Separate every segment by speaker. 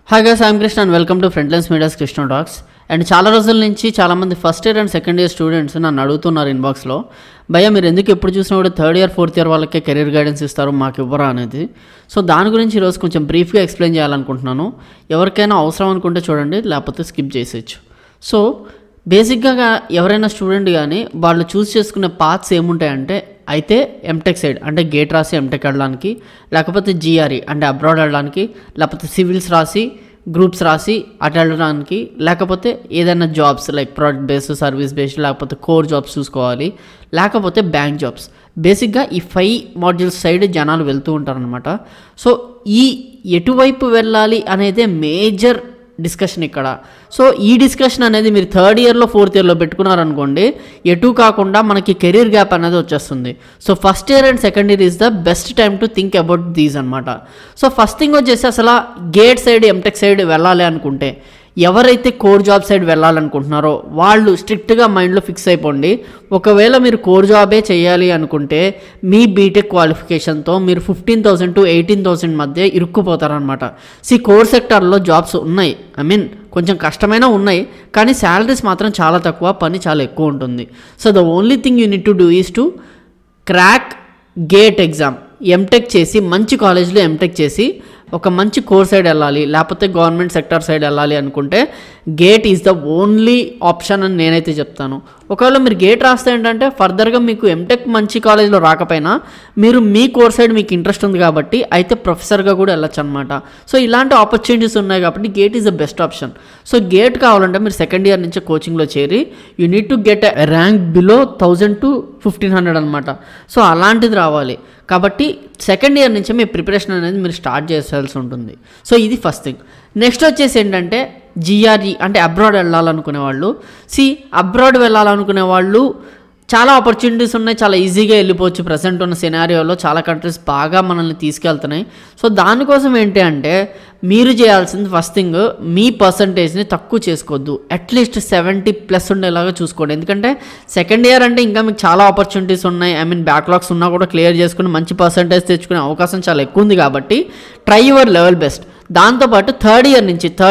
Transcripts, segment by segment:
Speaker 1: Hi guys, I am Krishna and welcome to Frontlinesmedia's Krishna Talkz. And చాలా రోజుల నుంచి చాలా మంది first year and second year students నన్ను అడుగుతున్నారు ఇన్బాక్స్లో, భయ్యా మీరు ఎందుకు ఎప్పుడు చూసినా కూడా థర్డ్ ఇయర్ ఫోర్త్ ఇయర్ వాళ్ళకే కెరీర్ గైడెన్స్ ఇస్తారు, మాకు ఇవ్వరా అనేది. సో దాని గురించి ఈరోజు కొంచెం బ్రీఫ్గా ఎక్స్ప్లెయిన్ చేయాలనుకుంటున్నాను. ఎవరికైనా అవసరం అనుకుంటే చూడండి, లేకపోతే స్కిప్ చేసేయచ్చు. సో బేసిక్గా ఎవరైనా స్టూడెంట్ కానీ వాళ్ళు చూస్ చేసుకునే పాత్స్ ఏముంటాయంటే, అయితే ఎంటెక్ సైడ్ అంటే గేట్ రాసి ఎంటెక్ వెళ్ళడానికి, లేకపోతే జిఆర్ఈ అంటే అబ్రాడ్ వెళ్ళడానికి, లేకపోతే సివిల్స్ రాసి గ్రూప్స్ రాసి అటు వెళ్ళడానికి, లేకపోతే ఏదైనా jobs like product based, service based, లేకపోతే కోర్ జాబ్స్ చూసుకోవాలి, లేకపోతే బ్యాంక్ జాబ్స్. బేసిక్గా ఈ 5 మాడ్యూల్స్ సైడ్ జనాలు వెళ్తూ ఉంటారనమాట. సో ఈ ఎటువైపు వెళ్ళాలి అనేదే మేజర్ డిస్కషన్ ఇక్కడ. సో ఈ డిస్కషన్ అనేది మీరు థర్డ్ ఇయర్లో ఫోర్త్ ఇయర్లో పెట్టుకున్నారనుకోండి, ఎటు కాకుండా మనకి కెరీర్ గ్యాప్ అనేది వచ్చేస్తుంది. So first year and second year is the best time to think about these అనమాట. సో ఫస్ట్ థింగ్ వచ్చేసి అసలు గేట్ సైడ్ ఎంటెక్ సైడ్ వెళ్ళాలి అనుకుంటే, ఎవరైతే కోర్ జాబ్ సైడ్ వెళ్ళాలనుకుంటున్నారో వాళ్ళు స్ట్రిక్ట్గా మైండ్లో ఫిక్స్ అయిపోండి. ఒకవేళ మీరు కోర్ జాబే చేయాలి అనుకుంటే మీ బీటెక్ క్వాలిఫికేషన్తో మీరు 15,000 to 18,000 మధ్య ఇరుక్కుపోతారనమాట. కోర్ సెక్టార్లో జాబ్స్ ఉన్నాయి, కొంచెం కష్టమైనా ఉన్నాయి, కానీ శాలరీస్ మాత్రం చాలా తక్కువ, పని చాలా ఎక్కువ ఉంటుంది. So the only thing you need to do is to crack GATE exam. MTech చేసి మంచి కాలేజ్లో ఎంటెక్ చేసి ఒక మంచి కోర్ సైడ్ వెళ్ళాలి, లేకపోతే గవర్నమెంట్ సెక్టర్ సైడ్ వెళ్ళాలి అనుకుంటే GATE is the only option అని నేనైతే చెప్తాను. ఒకవేళ మీరు గేట్ రాస్తే ఏంటంటే ఫర్దర్గా మీకు ఎంటెక్ మంచి కాలేజ్లో రాకపోయినా మీరు మీ కోర్ సైడ్ మీకు ఇంట్రెస్ట్ ఉంది కాబట్టి అయితే ప్రొఫెసర్గా కూడా వెళ్ళొచ్చు అనమాట. సో ఇలాంటి ఆపర్చునిటీస్ ఉన్నాయి కాబట్టి GATE is the best option. So GATE కావాలంటే మీరు సెకండ్ ఇయర్ నుంచి కోచింగ్లో చేరి you need to get a rank below 1000 to 1500 అనమాట. సో అలాంటిది రావాలి కాబట్టి సెకండ్ ఇయర్ నుంచే మీ ప్రిపరేషన్ అనేది మీరు స్టార్ట్ చేయాల్సి ఉంటుంది. సో ఇది ఫస్ట్ థింగ్. నెక్స్ట్ వచ్చేసి ఏంటంటే జిఆర్ఈ అంటే అబ్రాడ్ వెళ్ళాలనుకునే వాళ్ళు. అబ్రాడ్ వెళ్ళాలనుకునే వాళ్ళు చాలా ఆపర్చునిటీస్ ఉన్నాయి, చాలా ఈజీగా వెళ్ళిపోవచ్చు. ప్రజెంట్ ఉన్న సినారియోలో చాలా కంట్రీస్ బాగా మనల్ని తీసుకెళ్తున్నాయి. సో దానికోసం ఏంటి అంటే మీరు చేయాల్సింది ఫస్ట్ థింగ్, మీ పర్సంటేజ్ని తక్కువ చేసుకోవద్దు, అట్లీస్ట్ 70+ ఉండేలాగా చూసుకోండి. ఎందుకంటే సెకండ్ ఇయర్ అంటే ఇంకా మీకు చాలా ఆపర్చునిటీస్ ఉన్నాయి. బ్యాక్లాగ్స్ ఉన్నా కూడా క్లియర్ చేసుకుని మంచి పర్సంటేజ్ తెచ్చుకునే అవకాశం చాలా ఎక్కువ ఉంది కాబట్టి ట్రై యువర్ లెవెల్ బెస్ట్. దాంతోపాటు థర్డ్ ఇయర్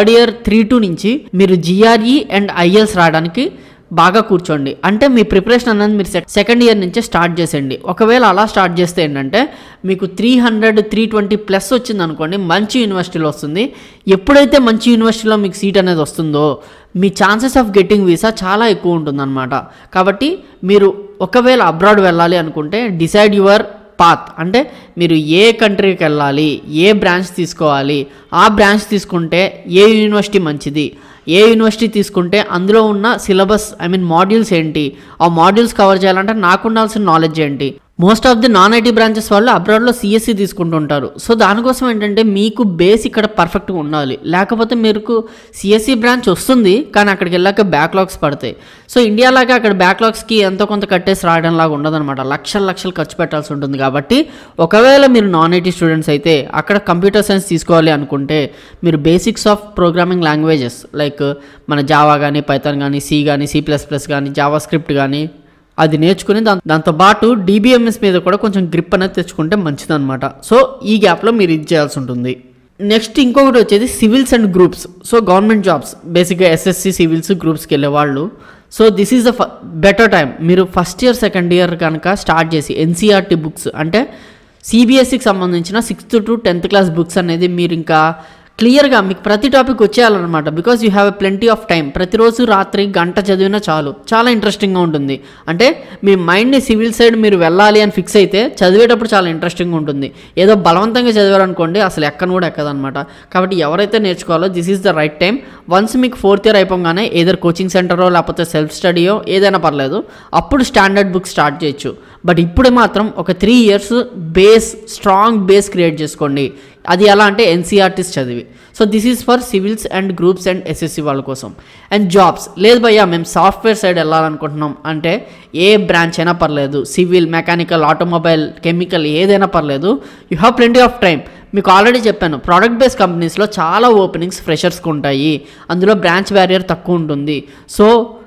Speaker 1: 3-2 నుంచి మీరు జిఆర్ఈ అండ్ ఐఎల్స్ రావడానికి బాగా కూర్చోండి. అంటే మీ ప్రిపరేషన్ అనేది మీరు సెకండ్ ఇయర్ నుంచే స్టార్ట్ చేసేయండి. ఒకవేళ అలా స్టార్ట్ చేస్తే ఏంటంటే మీకు 300-320+ వచ్చింది అనుకోండి, మంచి యూనివర్సిటీలో వస్తుంది. ఎప్పుడైతే మంచి యూనివర్సిటీలో మీకు సీట్ అనేది వస్తుందో మీ ఛాన్సెస్ ఆఫ్ గెట్టింగ్ వీసా చాలా ఎక్కువ ఉంటుందన్నమాట. కాబట్టి మీరు ఒకవేళ అబ్రాడ్ వెళ్ళాలి అనుకుంటే డిసైడ్ యువర్ పాత్. అంటే మీరు ఏ కంట్రీకి వెళ్ళాలి, ఏ బ్రాంచ్ తీసుకోవాలి, ఆ బ్రాంచ్ తీసుకుంటే ఏ యూనివర్సిటీ మంచిది, ఏ యూనివర్సిటీ తీసుకుంటే అందులో ఉన్న సిలబస్ మాడ్యూల్స్ ఏంటి, ఆ మాడ్యూల్స్ కవర్ చేయాలంటే నాకు ఉండాల్సిన నాలెడ్జ్ ఏంటి. Most of the non IT branches వాళ్ళు అబ్రాడ్లో సిఎస్సి తీసుకుంటుంటారు. సో దానికోసం ఏంటంటే మీకు బేస్ ఇక్కడ పర్ఫెక్ట్గా ఉండాలి. లేకపోతే మీకు సిఎస్సి బ్రాంచ్ వస్తుంది కానీ అక్కడికి వెళ్ళాక బ్యాక్లాగ్స్ పడతాయి. సో ఇండియాలాగా అక్కడ బ్యాక్లాగ్స్కి ఎంతో కొంత కట్టేసి రావడం లాగా ఉండదన్నమాట, లక్షలు ఖర్చు పెట్టాల్సి ఉంటుంది. కాబట్టి ఒకవేళ మీరు నాన్ ఐటీ స్టూడెంట్స్ అయితే అక్కడ కంప్యూటర్ సైన్స్ తీసుకోవాలి అనుకుంటే మీరు basics of programming languages like మన జావా కానీ, పైథాన్ కానీ, సి కానీ, C++ కానీ, జావా స్క్రిప్ట్ కానీ అది నేర్చుకుని దాంతోపాటు DBMS మీద కూడా కొంచెం గ్రిప్ అనేది తెచ్చుకుంటే మంచిదన్నమాట. సో ఈ గ్యాప్లో మీరు ఇది చేయాల్సి ఉంటుంది. నెక్స్ట్ ఇంకొకటి వచ్చేది civils and groups. So government jobs బేసిక్గా SSC సివిల్స్ గ్రూప్స్కి వెళ్ళే వాళ్ళు. So this is the better time. మీరు ఫస్ట్ ఇయర్ సెకండ్ ఇయర్ కనుక స్టార్ట్ చేసి NCERT బుక్స్ అంటే CBSEకి సంబంధించిన 6th to 10th class books అనేది మీరు ఇంకా క్లియర్గా మీకు ప్రతి టాపిక్ వచ్చేయాలన్నమాట. Because you have a plenty of time. ప్రతిరోజు రాత్రి గంట చదివినా చాలు, చాలా ఇంట్రెస్టింగ్గా ఉంటుంది. అంటే మీ మైండ్ని సివిల్ సైడ్ మీరు వెళ్ళాలి అని ఫిక్స్ అయితే చదివేటప్పుడు చాలా ఇంట్రెస్టింగ్గా ఉంటుంది. ఏదో బలవంతంగా చదివారనుకోండి అసలు ఎక్కను కూడా ఎక్కదనమాట. కాబట్టి ఎవరైతే నేర్చుకోవాలో this is the right time. Once మీకు ఫోర్త్ ఇయర్ అయిపోగానే ఏదర్ కోచింగ్ సెంటరో లేకపోతే సెల్ఫ్ స్టడీయో ఏదైనా పర్లేదు, అప్పుడు స్టాండర్డ్ బుక్ స్టార్ట్ చేయొచ్చు. బట్ ఇప్పుడు మాత్రం ఒక 3 years స్ట్రాంగ్ బేస్ క్రియేట్ చేసుకోండి. అది ఎలా అంటే NCERTs చదివి. So this is for civils and groups and SSC వాళ్ళ కోసం. అండ్ జాబ్స్ లేదు భయ్యా మేము సాఫ్ట్వేర్ సైడ్ వెళ్ళాలనుకుంటున్నాం అంటే ఏ బ్రాంచ్ అయినా పర్లేదు, సివిల్, మెకానికల్, ఆటోమొబైల్, కెమికల్ ఏదైనా పర్లేదు, you have plenty of time. మీకు ఆల్రెడీ చెప్పాను, ప్రోడక్ట్ బేస్డ్ కంపెనీస్లో చాలా ఓపెనింగ్స్ ఫ్రెషర్స్కి ఉంటాయి, అందులో బ్రాంచ్ బ్యారియర్ తక్కువ ఉంటుంది. So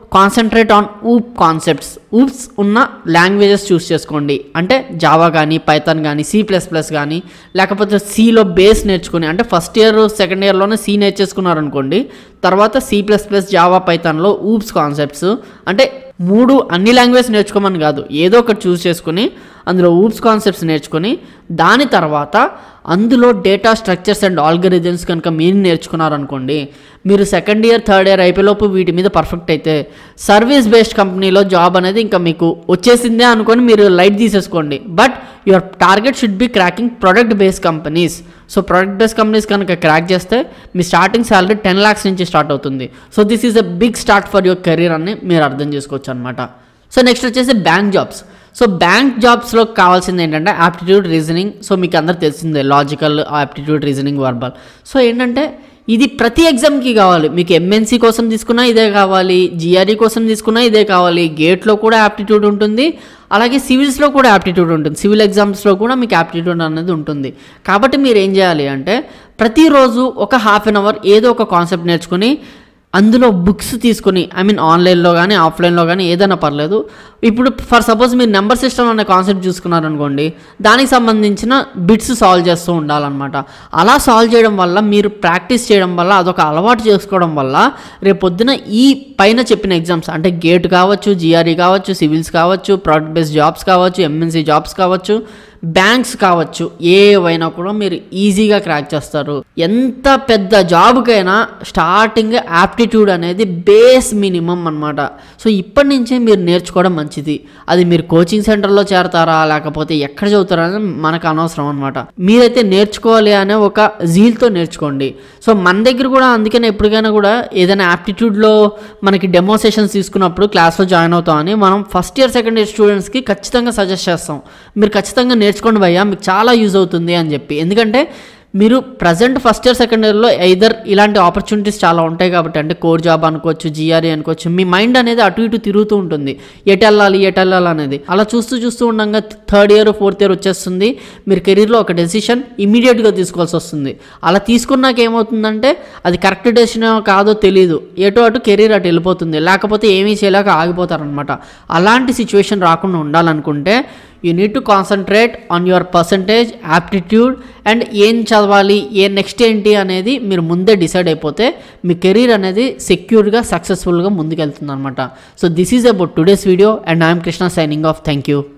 Speaker 1: concentrate on OOP concepts. OOPs ఉన్న లాంగ్వేజెస్ చూస్ చేసుకోండి. అంటే జావా కానీ, పైథాన్ కానీ, C++ కానీ, లేకపోతే సిలో బేస్ నేర్చుకుని, అంటే ఫస్ట్ ఇయర్ సెకండ్ ఇయర్లోనే సి నేర్చేసుకున్నారనుకోండి, తర్వాత C++, జావా, పైథాన్లో ఊప్స్ కాన్సెప్ట్స్, అంటే 3 అన్ని లాంగ్వేజ్ నేర్చుకోమని కాదు, ఏదో ఒకటి చూస్ చేసుకుని అందులో ఊప్స్ కాన్సెప్ట్స్ నేర్చుకొని దాని తర్వాత అందులో డేటా స్ట్రక్చర్స్ అండ్ ఆల్గరిథమ్స్ కనుక మీరు నేర్చుకున్నారనుకోండి, మీరు సెకండ్ ఇయర్ థర్డ్ ఇయర్ అయిపోయేలోపు వీటి మీద పర్ఫెక్ట్ అయితే సర్వీస్ బేస్డ్ కంపెనీలో జాబ్ అనేది ఇంకా మీకు వచ్చేసిందే అనుకొని మీరు లైట్ తీసేసుకోండి. But your target should be cracking product based companies. So product based companies కనుక క్రాక్ చేస్తే మీ స్టార్టింగ్ శాలరీ 10 lakhs నుంచి స్టార్ట్ అవుతుంది. So this is a big start for your career అని మీరు అర్థం చేసుకోవచ్చు అనమాట. సో నెక్స్ట్ వచ్చేసి బ్యాంక్ జాబ్స్. సో బ్యాంక్ జాబ్స్లో కావాల్సింది ఏంటంటే ఆప్టిట్యూడ్, రీజనింగ్. సో మీకు అందరికి తెలిసిందే, logical, aptitude, reasoning, verbal. So ఏంటంటే ఇది ప్రతి ఎగ్జామ్కి కావాలి. మీకు MNC కోసం తీసుకున్నా ఇదే కావాలి, GRE కోసం తీసుకున్నా ఇదే కావాలి, గేట్లో కూడా ఆప్టిట్యూడ్ ఉంటుంది, అలాగే సివిల్స్లో కూడా ఆప్టిట్యూడ్ ఉంటుంది, సివిల్ ఎగ్జామ్స్లో కూడా మీకు ఆప్టిట్యూడ్ అనేది ఉంటుంది. కాబట్టి మీరు ఏం చేయాలి అంటే ప్రతిరోజు ఒక ½ an hour ఏదో ఒక కాన్సెప్ట్ నేర్చుకుని అందులో బుక్స్ తీసుకుని, ఆన్లైన్లో కానీ ఆఫ్లైన్లో కానీ ఏదైనా పర్లేదు. ఇప్పుడు ఫర్ సపోజ్ మీరు నెంబర్ సిస్టమ్ అనే కాన్సెప్ట్ చూసుకున్నారనుకోండి, దానికి సంబంధించిన బిట్స్ సాల్వ్ చేస్తూ ఉండాలన్నమాట. అలా సాల్వ్ చేయడం వల్ల, మీరు ప్రాక్టీస్ చేయడం వల్ల, అదొక అలవాటు చేసుకోవడం వల్ల రేపు పొద్దున ఈ పైన చెప్పిన ఎగ్జామ్స్ అంటే గేట్ కావచ్చు, GRE కావచ్చు, సివిల్స్ కావచ్చు, ప్రోడక్ట్ బేస్డ్ జాబ్స్ కావచ్చు, MNC జాబ్స్ కావచ్చు, బ్యాంక్స్ కావచ్చు, ఏవైనా కూడా మీరు ఈజీగా క్రాక్ చేస్తారు. ఎంత పెద్ద జాబ్కైనా స్టార్టింగ్ యాప్టిట్యూడ్ అనేది బేస్ మినిమం అనమాట. సో ఇప్పటి నుంచే మీరు నేర్చుకోవడం మంచిది. అది మీరు కోచింగ్ సెంటర్లో చేరతారా లేకపోతే ఎక్కడ చదువుతారా అని మనకు అనవసరం అనమాట. మీరైతే నేర్చుకోవాలి అనే ఒక జీల్తో నేర్చుకోండి. సో మన దగ్గర కూడా అందుకనే ఎప్పటికైనా కూడా ఏదైనా యాప్టిట్యూడ్లో మనకి డెమో సెషన్స్ తీసుకున్నప్పుడు క్లాస్లో జాయిన్ అవుతామని మనం ఫస్ట్ ఇయర్ సెకండ్ ఇయర్ స్టూడెంట్స్కి ఖచ్చితంగా సజెస్ట్ చేస్తాం. మీరు ఖచ్చితంగా నేర్చుకోండి భయ్యా, మీకు చాలా యూజ్ అవుతుంది అని చెప్పి. ఎందుకంటే మీరు ప్రజెంట్ ఫస్ట్ ఇయర్ సెకండ్ ఇయర్లో ఐదర్ ఇలాంటి ఆపర్చునిటీస్ చాలా ఉంటాయి కాబట్టి, అంటే కోర్ జాబ్ అనుకోవచ్చు, GRE అనుకోవచ్చు, మీ మైండ్ అనేది అటు ఇటు తిరుగుతూ ఉంటుంది, ఎటు వెళ్ళాలి అనేది. అలా చూస్తూ ఉండగా థర్డ్ ఇయర్ ఫోర్త్ ఇయర్ వచ్చేస్తుంది, మీరు కెరీర్లో ఒక డెసిషన్ ఇమీడియట్గా తీసుకోవాల్సి వస్తుంది. అలా తీసుకున్నాక ఏమవుతుందంటే అది కరెక్ట్ డెసిషన్ కాదో తెలియదు, అటు కెరీర్ అటు వెళ్ళిపోతుంది, లేకపోతే ఏమీ చేయలేక ఆగిపోతారనమాట. అలాంటి సిచ్యువేషన్ రాకుండా ఉండాలనుకుంటే you need to concentrate on your percentage, aptitude and ఏం చదవాలి, నెక్స్ట్ ఏంటి అనేది మీరు ముందే డిసైడ్ అయిపోతే మీ కెరీర్ అనేది సెక్యూర్గా, సక్సెస్ఫుల్గా ముందుకెళ్తుంది అనమాట. So this is about today's video and I'm Krishna signing off. Thank you.